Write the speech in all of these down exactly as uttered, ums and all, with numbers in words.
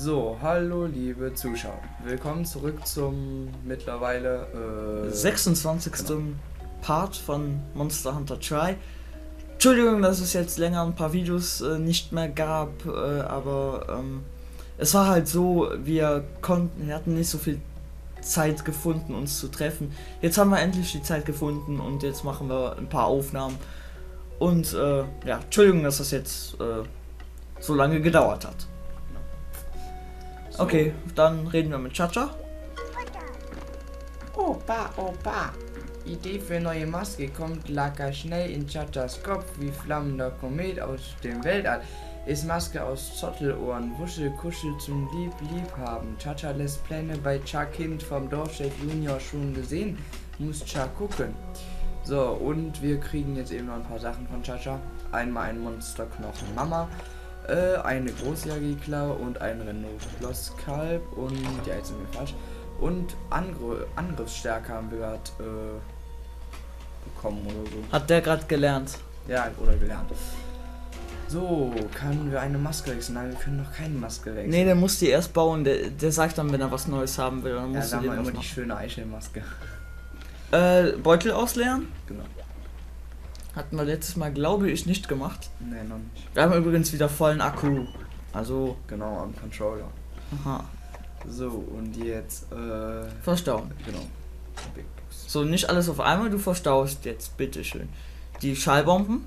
So, hallo liebe Zuschauer. Willkommen zurück zum mittlerweile äh, sechsundzwanzigsten Part von Monster Hunter Tri. Entschuldigung, dass es jetzt länger ein paar Videos äh, nicht mehr gab, äh, aber ähm, es war halt so, wir konnten, wir hatten nicht so viel Zeit gefunden, uns zu treffen. Jetzt haben wir endlich die Zeit gefunden und jetzt machen wir ein paar Aufnahmen. Und äh, ja, Entschuldigung, dass das jetzt äh, so lange gedauert hat. So. Okay, dann reden wir mit Chacha. Opa, Opa. Idee für neue Maske kommt Laka schnell in Chachas Kopf wie flammender Komet aus dem Weltall. Ist Maske aus Zottelohren, Wuschel, Kuschel zum Lieb, Liebhaben. Chacha lässt Pläne bei Cha Kind vom Dorfchef Junior schon gesehen. Muss Cha gucken. So, und wir kriegen jetzt eben noch ein paar Sachen von Chacha. Einmal ein Monsterknochen Mama. Äh, eine Großjahrgeklau und ein Renault-Schlosskalb und ja, jetzt sind wir falsch. Und Angr Angriffsstärke haben wir gerade äh, bekommen oder so. Hat der gerade gelernt? Ja, oder gelernt. So, können wir eine Maske wechseln? Nein, wir können noch keine Maske wechseln. Nee, der muss die erst bauen. Der, der sagt dann, wenn er was Neues haben will. Dann Ja, musst sagen du wir dem immer was die machen. schöne Eichel-Maske. Äh, Beutel ausleeren? Genau. Hatten wir letztes Mal, glaube ich, nicht gemacht. Nee, noch nicht. Wir haben übrigens wieder vollen Akku. Also, Genau, am Controller. aha. So, und jetzt, äh... Verstauen. Genau. Big Box. So, nicht alles auf einmal, du verstaust jetzt, bitteschön. Die Schallbomben.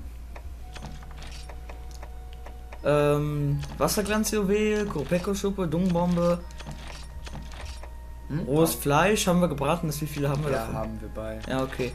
Ähm, Wasserglanzjuwel, Kopeko-Schuppe, Dungbombe. Hm? Rohes Fleisch haben wir gebraten. Wie viele haben wir Ja, davon? haben wir bei. Ja, okay.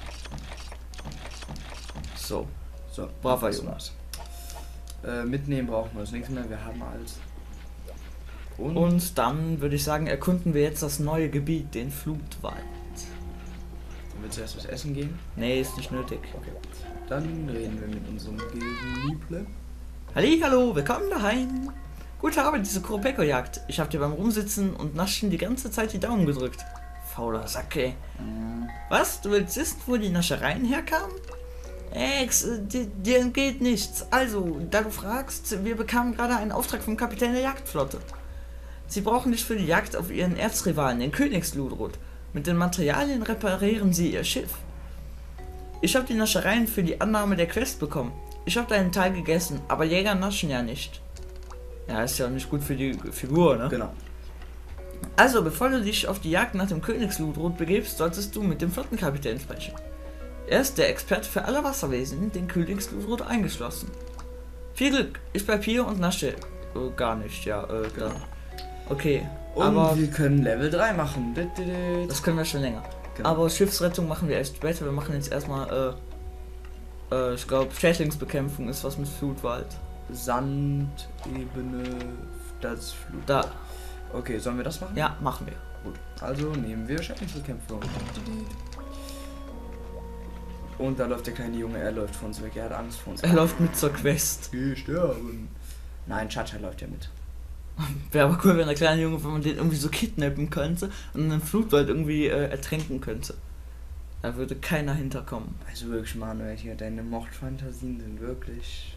So. So, Braver das Junge. war's. Äh, mitnehmen brauchen wir das nichts mehr, wir haben alles. Und, Und dann würde ich sagen, erkunden wir jetzt das neue Gebiet, den Flutwald. Dann willst du erst was essen gehen? Nee, ist nicht nötig. Okay. Dann reden wir mit unserem Gildenlieble. Halli, hallo, willkommen daheim. Gute Arbeit, diese Kopeko-Jagd. Ich habe dir beim Rumsitzen und Naschen die ganze Zeit die Daumen gedrückt. Fauler Sack, ey. Mhm. Was? Du willst wissen, wo die Naschereien herkamen? Ex, dir, dir entgeht nichts. Also, da du fragst, wir bekamen gerade einen Auftrag vom Kapitän der Jagdflotte. Sie brauchen dich für die Jagd auf ihren Erzrivalen, den Königsludrot. Mit den Materialien reparieren sie ihr Schiff. Ich habe die Naschereien für die Annahme der Quest bekommen. Ich habe deinen Teil gegessen, aber Jäger naschen ja nicht. Ja, ist ja auch nicht gut für die Figur, ne? Genau. Also, bevor du dich auf die Jagd nach dem Königsludrot begibst, solltest du mit dem Flottenkapitän sprechen. Er ist der Experte für alle Wasserwesen, den Königsludrot eingeschlossen. Viel Glück, ich bleib hier und nasche. Oh, gar nicht, ja, äh, Genau. dann. Okay, Und aber wir können Level drei machen. das können wir schon länger. Genau. Aber Schiffsrettung machen wir erst später. Wir machen jetzt erstmal, äh, äh, ich glaube, Schädlingsbekämpfung ist was mit Flutwald. Sandebene, das Flut. Da, Okay, sollen wir das machen? ja, machen wir. Gut. Also nehmen wir Schädlingsbekämpfung. Und da läuft der kleine Junge, er läuft von uns weg, er hat Angst vor uns. Er läuft mit zur Quest. Wir sterben. Nein, Chacha läuft ja mit. Wäre aber cool, wenn der kleine Junge, wenn man den irgendwie so kidnappen könnte und den Flutwald irgendwie äh, ertränken könnte. Da würde keiner hinterkommen. Also wirklich, Manuel, hier, deine Mordfantasien sind wirklich...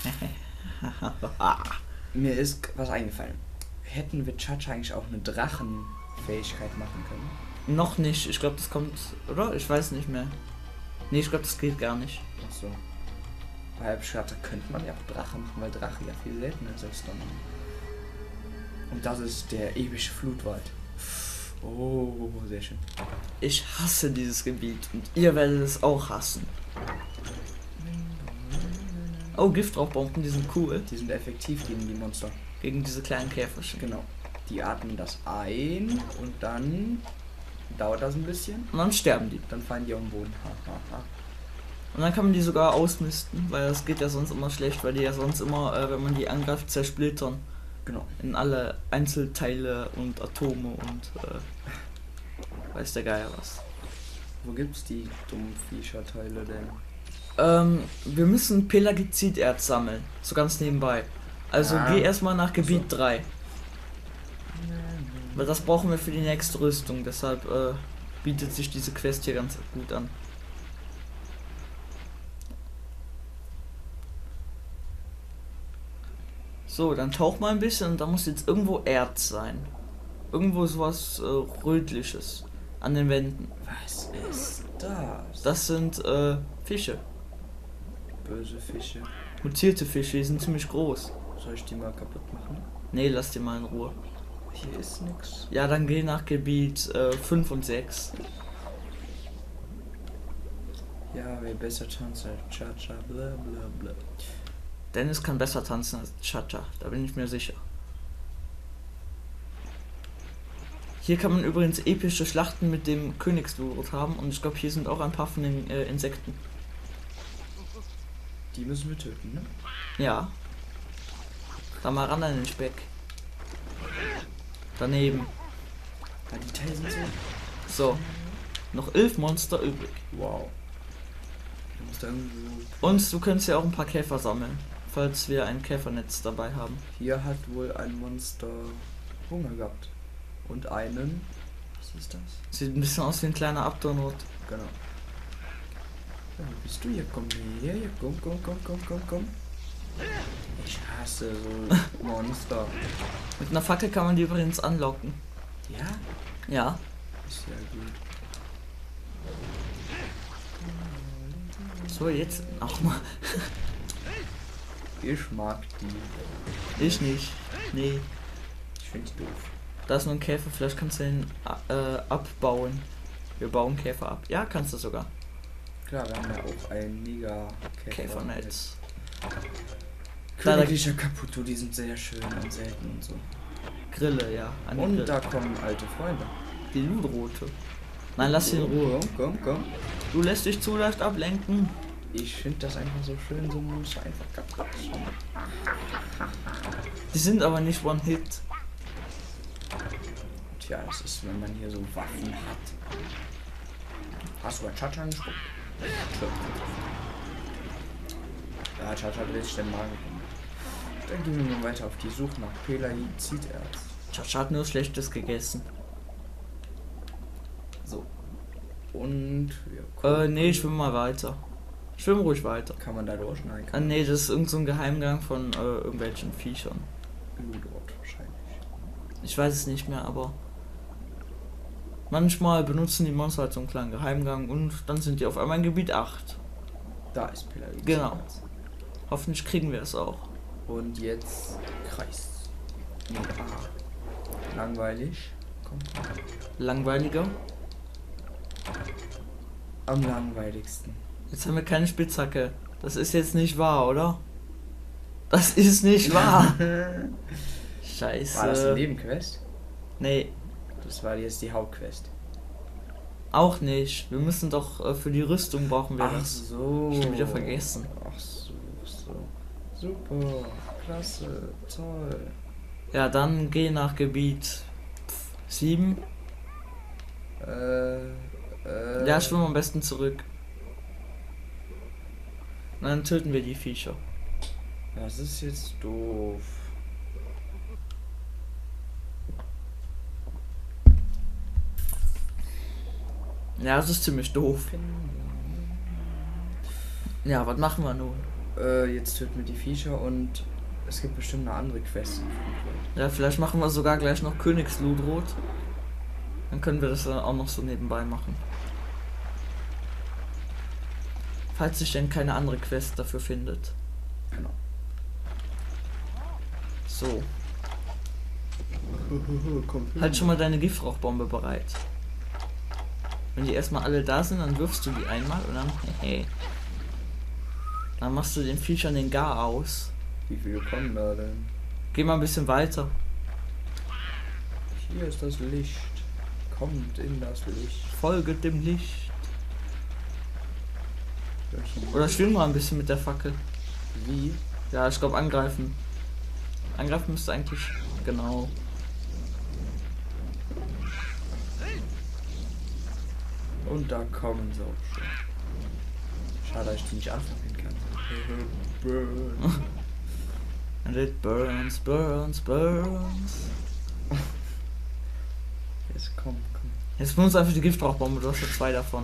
Mir ist was eingefallen. Hätten wir Chacha eigentlich auch eine Drachenfähigkeit machen können? Noch nicht, ich glaube, das kommt, oder? Ich weiß nicht mehr. Nee, ich glaube, das geht gar nicht. Achso. Weil ich gedacht, da könnte man ja auch Drache machen, weil Drache ja viel seltener ist als Donner. Und das ist der epische Flutwald. Oh, sehr schön. Ich hasse dieses Gebiet und ihr werdet es auch hassen. Oh, Giftrauchbomben, die sind cool. Die sind effektiv gegen die Monster. Gegen diese kleinen Käferchen. Genau. Die atmen das ein und dann dauert das ein bisschen. Und dann sterben die. Dann fallen die auf den Boden. Ha, ha, ha. Und dann kann man die sogar ausmisten, weil das geht ja sonst immer schlecht, weil die ja sonst immer, äh, wenn man die angreift, zersplittern. Genau. In alle Einzelteile und Atome und äh, weiß der Geier was. Wo gibt's die dummen Viecherteile denn? Ähm, wir müssen Pelagiziderz sammeln, so ganz nebenbei. Also Ah. geh erstmal nach Gebiet So. drei. Weil das brauchen wir für die nächste Rüstung, deshalb äh, bietet sich diese Quest hier ganz gut an. So, dann tauch mal ein bisschen und da muss jetzt irgendwo Erz sein. Irgendwo sowas äh, Rötliches an den Wänden. Was ist das? Das sind äh, Fische. Böse Fische. Mutierte Fische, die sind ziemlich groß. Soll ich die mal kaputt machen? Nee, lass die mal in Ruhe. Hier ist nix. Ja, dann geh nach Gebiet äh, fünf und sechs. Ja, wer besser tanzt als Cha-Cha, bla bla bla. Dennis kann besser tanzen als Cha-Cha, da bin ich mir sicher. Hier kann man übrigens epische Schlachten mit dem Königsblut haben und ich glaube, hier sind auch ein paar von den äh, Insekten. Die müssen wir töten, ne? Ja. Da mal ran an den Speck. Daneben. Ja, die Teile sind so. So. Noch elf Monster übrig. Wow. Du musst da irgendwo. Und du könntest ja auch ein paar Käfer sammeln, falls wir ein Käfernetz dabei haben. Hier hat wohl ein Monster Hunger gehabt. Und einen. Was ist das? Sieht ein bisschen aus wie ein kleiner Abdonrot. Genau. Ja, wo bist du hier? Komm her, hier. Komm, komm, komm, komm, komm, komm. Ich hasse so Monster. Mit einer Fackel kann man die übrigens anlocken. Ja? Ja. Ist ja gut. So, jetzt auch mal. Ich mag die. Ich nicht. Nee. Ich finde die doof. Da ist nur ein Käfer, vielleicht kannst du den äh, abbauen. Wir bauen Käfer ab. Ja, kannst du sogar. Klar, wir haben ja auch ein mega Käfernetz. Königlicher Caputo, die sind sehr schön und selten und so. Grille, ja. An die Und Grille. da kommen alte Freunde. Die Ludrote. Nein, lass sie in Ruhe. Komm, komm, komm. Du lässt dich zu leicht ablenken. Ich finde das einfach so schön, so Monster einfach kaputt. Die sind aber nicht One-Hit. Tja, das ist, wenn man hier so Waffen hat. Hast du bei Chacha gespuckt? Ja, Chacha hat richtig den Magen bekommen. Dann gehen wir mal weiter auf die Suche nach Pelaziterz. Chacha hat nur Schlechtes gegessen. So. Und wir Äh, gucken. nee, schwimm mal weiter. Schwimm ruhig weiter. Kann man da durch? Nein, Ah, kann nee, das ist irgend so ein Geheimgang von äh, irgendwelchen Viechern. Ludort wahrscheinlich. Ich weiß es nicht mehr, aber manchmal benutzen die Monster halt so einen kleinen Geheimgang und dann sind die auf einmal in Gebiet acht. Da ist Pelaziterz. Genau. Hoffentlich kriegen wir es auch. Und jetzt Kreis. Nee, ah. Langweilig. Komm. Langweiliger. Am langweiligsten. Jetzt haben wir keine Spitzhacke. Das ist jetzt nicht wahr, oder? Das ist nicht wahr. Scheiße. War das eine Nebenquest? Nee, Das war jetzt die Hauptquest. auch nicht. Wir müssen doch äh, für die Rüstung brauchen wir Ach das. so. Schon wieder vergessen. Ach so, so. Super, klasse, toll. Ja, dann geh nach Gebiet sieben. Äh, äh. Ja, schwimm am besten zurück. Und dann töten wir die Viecher. Das ist jetzt doof. Ja, das ist ziemlich doof. Ja, was machen wir nun? Äh, jetzt töten wir die Viecher und es gibt bestimmt eine andere Quest. Ja, vielleicht machen wir sogar gleich noch Königsludrot. Dann können wir das dann auch noch so nebenbei machen. Falls sich denn keine andere Quest dafür findet. Genau. So, Komm, halt schon mal deine Giftrauchbombe bereit. Wenn die erstmal alle da sind, dann wirfst du die einmal und dann hey, dann machst du den Viechern den Gar aus. Wie viele kommen da denn? Geh mal ein bisschen weiter. Hier ist das Licht. Kommt in das Licht. Folge dem Licht. Welchen- Oder schwimm mal ein bisschen mit der Fackel. Wie? Ja, ich glaube angreifen. Angreifen müsste eigentlich. Genau. Und da kommen sie auch schon. Schade, dass ich die nicht anfangen kann. Burn. And it burns, burns, burns. Jetzt komm, komm. Jetzt benutzt einfach die Giftrauchbombe, du hast ja zwei davon.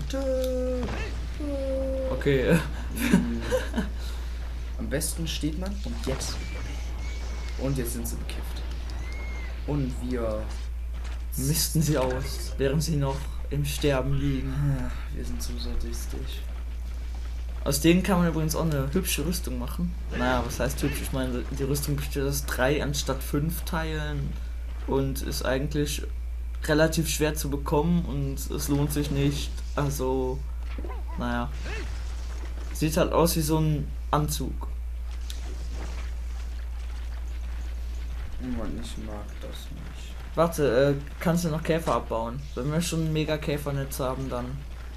Okay. Am besten steht man und jetzt. Und jetzt sind sie bekifft. Und wir misten sie aus, während sie noch im Sterben liegen. Ja, wir sind so sadistisch. Aus denen kann man übrigens auch eine hübsche Rüstung machen. Naja, was heißt hübsch? Ich meine, die Rüstung besteht aus drei anstatt fünf Teilen und ist eigentlich relativ schwer zu bekommen und es lohnt sich nicht. Also, naja. Sieht halt aus wie so ein Anzug. Mann, ich mag das nicht. Warte, äh, kannst du noch Käfer abbauen? Wenn wir schon ein mega Käfernetz haben, dann.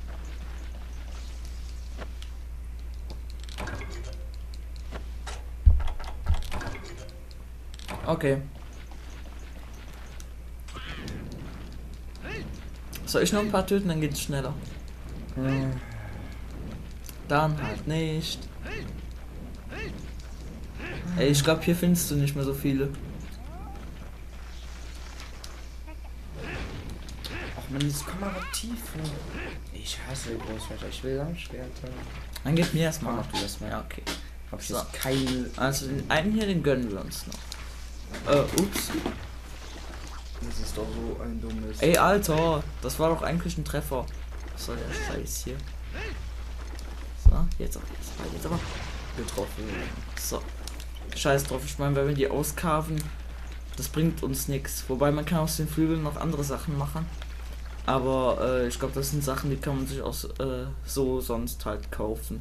Okay. Soll ich noch ein paar töten, dann geht's schneller. Hm. Dann halt nicht. Ey, ich glaube, hier findest du nicht mehr so viele. Ach man, das Kamerativ. Ich hasse Großschwerter, ich will Langschwerter. Dann gib mir erstmal. Mach du das mal. Ja, okay. Hab ich So. jetzt keine. Also den einen hier, den gönnen wir uns noch. Äh, ups. Das ist doch so ein dummes. Ey, Alter, das war doch eigentlich ein Treffer. Was soll der Scheiß hier? So, jetzt aber, jetzt aber, jetzt aber. Getroffen. So. Scheiß drauf, ich meine, wenn wir die auskarven, das bringt uns nichts. Wobei man kann aus den Flügeln noch andere Sachen machen. Aber äh, ich glaube, das sind Sachen, die kann man sich aus äh, so sonst halt kaufen.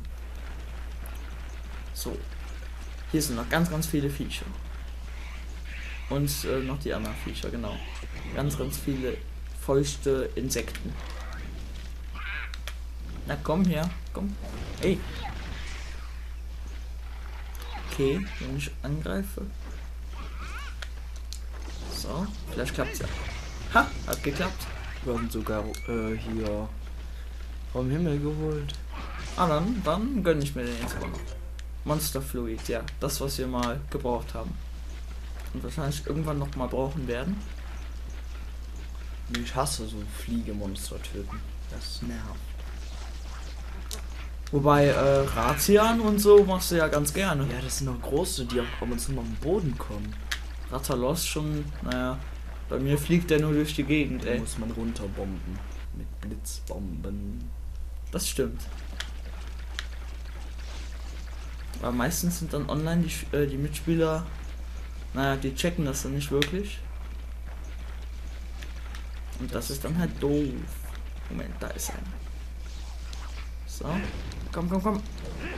So. Hier sind noch ganz, ganz viele Viecher. Und äh, noch die anderen Viecher, genau. Ganz, ganz viele feuchte Insekten. Na komm her, komm. Ey. Okay, wenn ich angreife. So, vielleicht klappt's ja. Ha, hat geklappt. Wir haben sogar äh, hier vom Himmel geholt. Ah, dann, dann gönne ich mir den jetzt aber noch. Monster Fluid, ja, das, was wir mal gebraucht haben. Und wahrscheinlich irgendwann noch mal brauchen werden. Ich hasse so Fliegemonster töten. Das nervt. Wobei, äh, Ratian und so machst du ja ganz gerne. Ja, das sind noch große, die auch ab und zu mal am Boden kommen. Ratalos schon, naja, bei mir fliegt der nur durch die Gegend, Da ey. muss man runterbomben. Mit Blitzbomben. Das stimmt. Aber meistens sind dann online die, äh, die Mitspieler, naja, die checken das dann nicht wirklich. Und das ist dann halt doof. Moment, da ist einer. So, komm, komm, komm.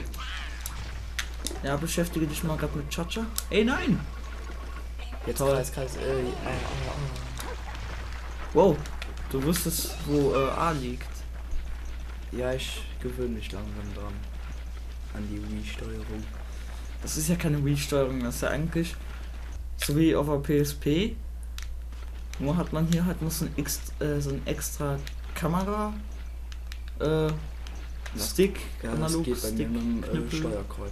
Ja, beschäftige dich mal gerade mit Chacha. Ey, nein! Jetzt Toll. Kreis, Kreis, äh, ah, ah, Wow, du wusstest, wo äh, A liegt. ah. Ja, ich gewöhne mich langsam dran. An die Wii-Steuerung. Das ist ja keine Wii-Steuerung, das ist ja eigentlich so wie auf der P S P. Nur hat man hier halt noch so ein, X, äh, so ein extra Kamera äh, Stick, Ja, das analog geht bei mir Stick, mit dem äh, Knüppel. Steuerkreuz.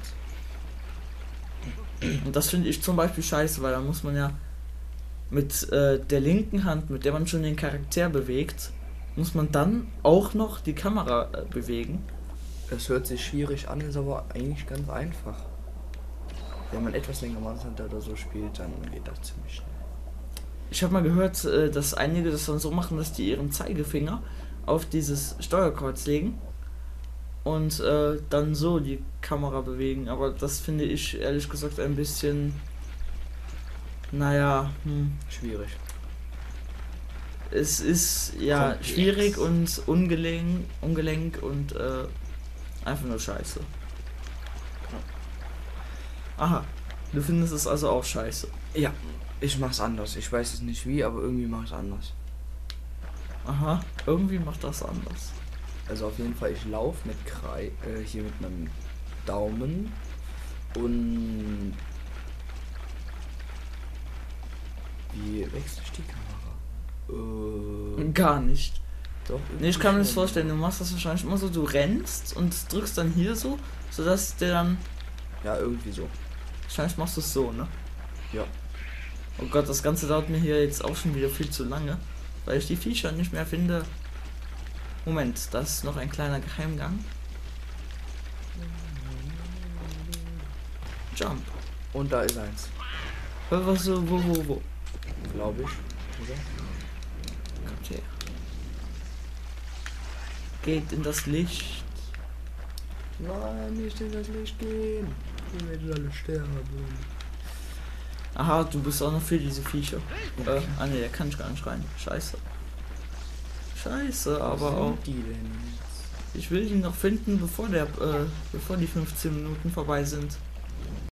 Und das finde ich zum Beispiel scheiße, weil da muss man ja mit äh, der linken Hand, mit der man schon den Charakter bewegt, muss man dann auch noch die Kamera äh, bewegen. Es hört sich schwierig an, ist aber eigentlich ganz einfach. Wenn man etwas länger mal oder so spielt, dann geht das ziemlich schnell. Ich habe mal gehört, äh, dass einige das dann so machen, dass die ihren Zeigefinger auf dieses Steuerkreuz legen und äh, dann so die Kamera bewegen. Aber das finde ich ehrlich gesagt ein bisschen, naja, hm. Schwierig. Es ist ja Komplex. schwierig und ungelenk, ungelenk und äh, einfach nur scheiße. Aha, du findest es also auch scheiße. Ja, ich mach's anders. Ich weiß es nicht wie, aber irgendwie mach ich's anders. Aha, irgendwie macht das anders. Also auf jeden Fall, ich laufe mit Krei äh, hier mit meinem Daumen und wie wechsle ich die Kamera? Äh, Gar nicht. doch. Nee, ich kann mir das schon. vorstellen, du machst das wahrscheinlich immer so, du rennst und drückst dann hier so, sodass der dann, Ja, irgendwie so. wahrscheinlich machst du es so, ne? Ja. Oh Gott, das Ganze dauert mir hier jetzt auch schon wieder viel zu lange, weil ich die Viecher nicht mehr finde. Moment, da ist noch ein kleiner Geheimgang. Jump. Und da ist eins. Was so, wo, wo, wo? Glaube ich. Oder? Kommt her. Geht in das Licht. Nein, nicht in das Licht gehen. Wir werden alle sterben. Aha, du bist auch noch für diese Viecher. Äh, ah ne, der kann ich gar nicht rein. Scheiße. Scheiße, aber auch. Die denn? Ich will ihn noch finden, bevor der, äh, bevor die fünfzehn Minuten vorbei sind.